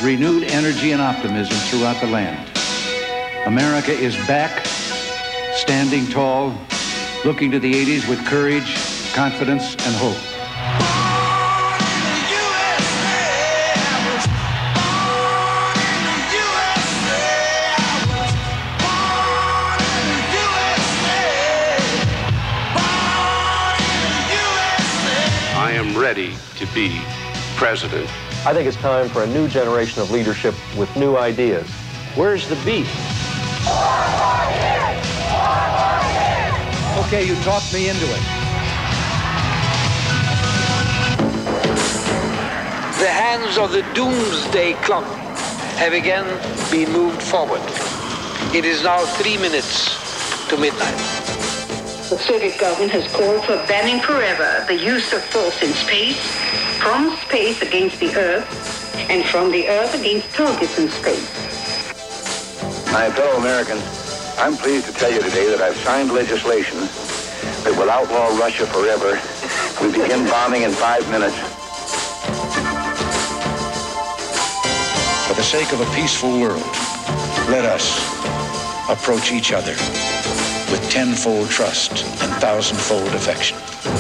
renewed energy and optimism throughout the land. America is back, standing tall, looking to the 80s with courage, confidence, and hope. I am ready to be president. I think it's time for a new generation of leadership with new ideas. Where's the beef? Okay, you talked me into it. The hands of the doomsday clock have again been moved forward. It is now 3 minutes to midnight. The Soviet government has called for banning forever the use of force in space, from space against the Earth, and from the Earth against targets in space. My fellow Americans, I'm pleased to tell you today that I've signed legislation that will outlaw Russia forever. We begin bombing in 5 minutes. For the sake of a peaceful world, let us approach each other with tenfold trust and thousandfold affection.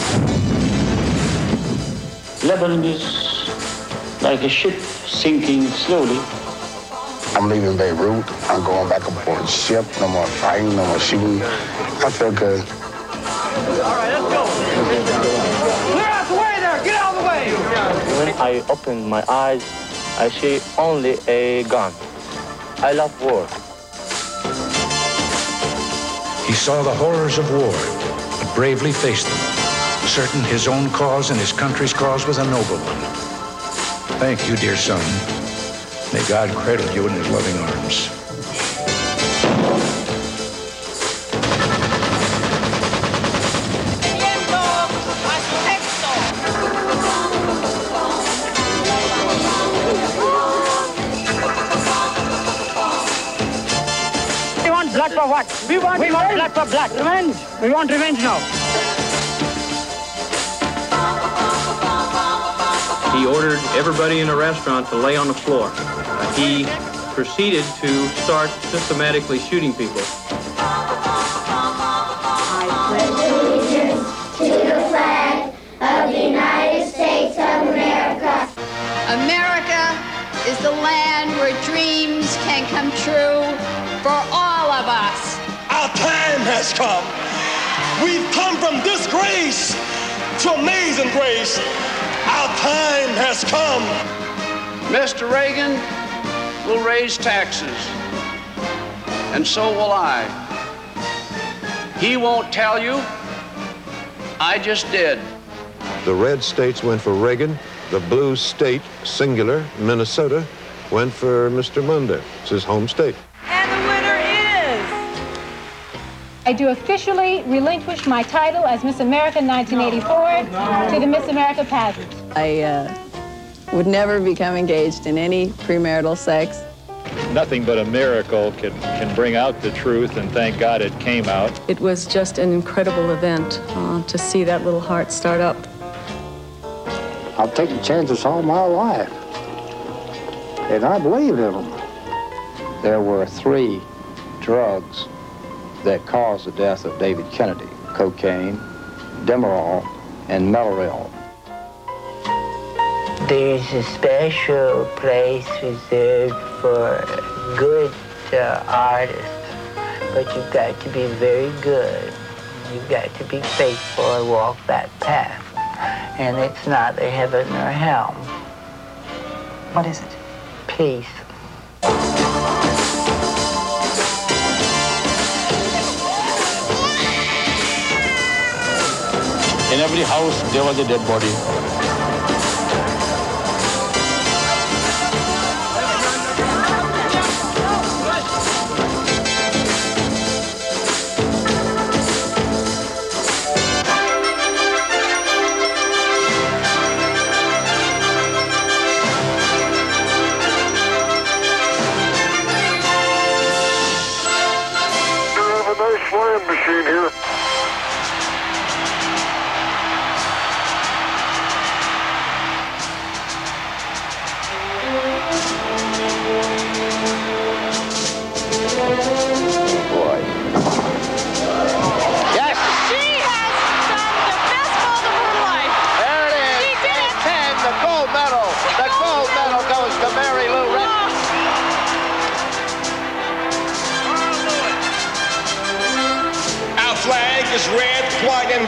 Lebanon is like a ship sinking slowly. I'm leaving Beirut. I'm going back aboard the ship. No more fighting, no more shooting. I feel good. All right, let's go. Clear out the way there. Get out of the way. When I open my eyes, I see only a gun. I love war. He saw the horrors of war, but bravely faced them, certain his own cause and his country's cause was a noble one. Thank you, dear son. May God cradle you in his loving arms. We want blood for what? We want blood for blood. Revenge. We want revenge now. He ordered everybody in the restaurant to lay on the floor. He proceeded to start systematically shooting people. I pledge allegiance to the flag of the United States of America. America is the land where dreams can come true for all of us. Our time has come. We've come from disgrace to amazing grace. Our time has come. Mr. Reagan will raise taxes, and so will I. He won't tell you. I just did. The red states went for Reagan. The blue state, singular, Minnesota, went for Mr. Munder. It's his home state. And the winner is... I do officially relinquish my title as Miss America 1984 to the Miss America pageant. I would never become engaged in any premarital sex. Nothing but a miracle can bring out the truth, and thank God it came out. It was just an incredible event to see that little heart start up. I've taken chances all my life, and I believed in them. There were 3 drugs that caused the death of David Kennedy: cocaine, Demerol, and Mellaril. There's a special place reserved for good artists, but you've got to be very good. You've got to be faithful and walk that path. And it's neither heaven nor hell. What is it? Peace. In every house, there was a dead body. Slam machine here.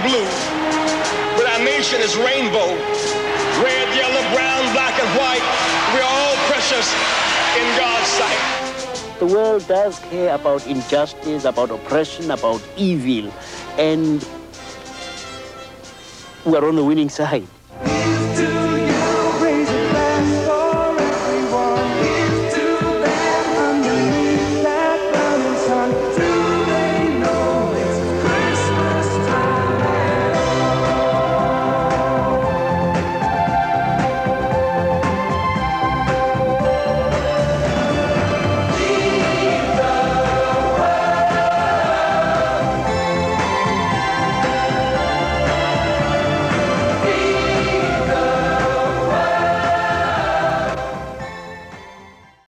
blue, but our nation is rainbow. Red, yellow, brown, black, and white. We are all precious in God's sight. The world does care about injustice, about oppression, about evil, and we're on the winning side.